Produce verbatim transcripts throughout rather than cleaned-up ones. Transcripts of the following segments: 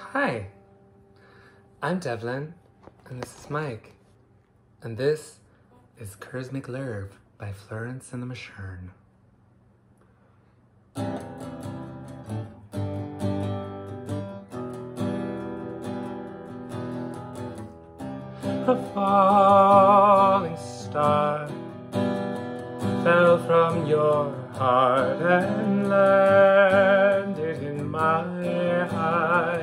Hi, I'm Devlin, and this is Mike, and this is Curse McLurve by Florence and the Mashern. A falling star fell from your heart and landed in my eye.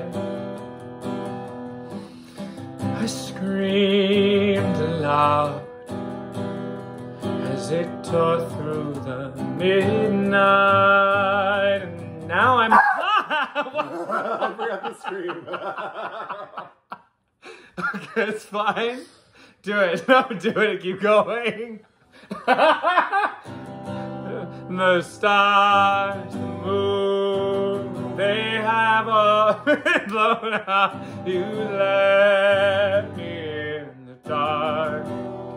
I screamed aloud as it tore through the midnight, and now I'm I forgot to scream. Okay, it's fine. Do it. No, do it. Keep going. The stars, the moon, they have all been blown out. You left me in the dark.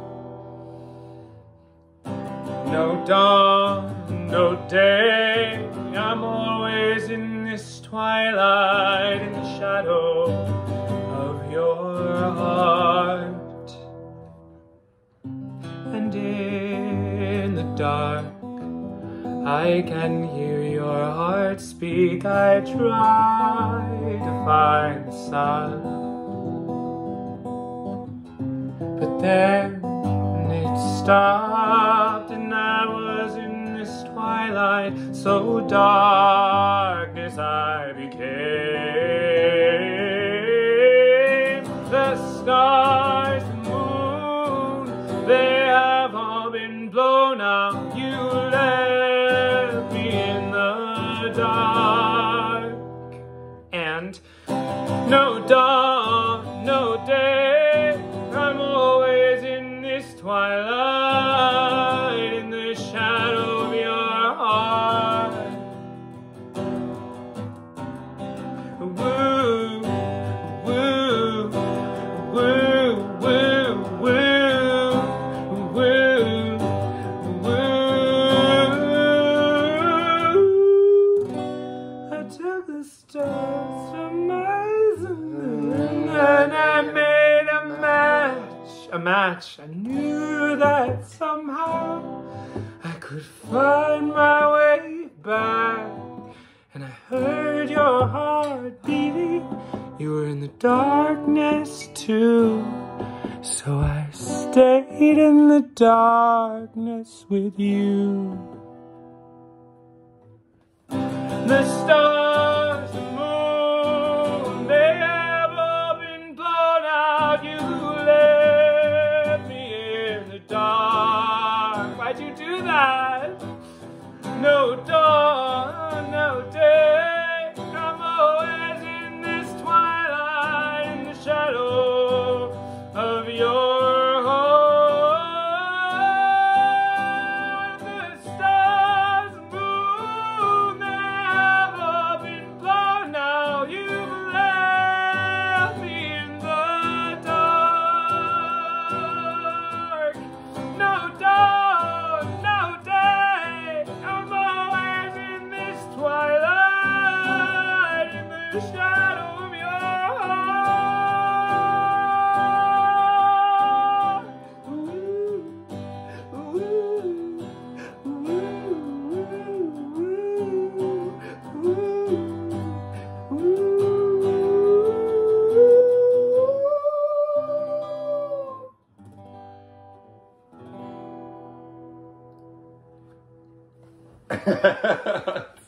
No dawn, no day, I'm always in this twilight, in the shadow of your heart. And in the dark, I can hear your heart speak. I try to find the sun, but then it stopped, and I was in this twilight, so darkness I became. The stars, the moon, they have all been blown out. You left me in the dark, and no dawn, no day, I'm always in this twilight, in the shadow of your heart. Woo, woo, woo, woo, woo, woo, woo. I took the stars from my sun and I made a match, a match. I knew that somehow I could find my way back, and I heard your heart beating. You were in the darkness too, so I stayed in the darkness with you. The stars, the moon, they have all been blown out. You left me in the dark. Why'd you do that? No dawn, no day, I'm always in this twilight, in the shadow of your heart. The stars, the moon, they have all been blown out. You've left me in the dark. No dawn, no day, I'm always in this twilight, in the shadow of your heart. Ooh, ooh, ooh, ooh, ooh, ooh.